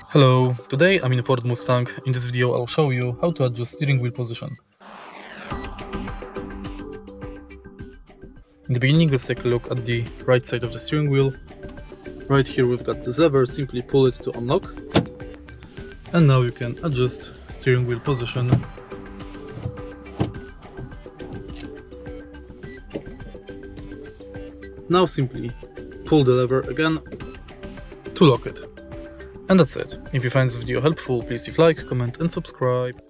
Hello, today I'm in Ford Mustang. In this video I'll show you how to adjust steering wheel position. In the beginning, let's take a look at the right side of the steering wheel. Right here we've got this lever, simply pull it to unlock. And now you can adjust steering wheel position. Now simply pull the lever again to lock it. And that's it. If you find this video helpful, please leave a like, comment and subscribe.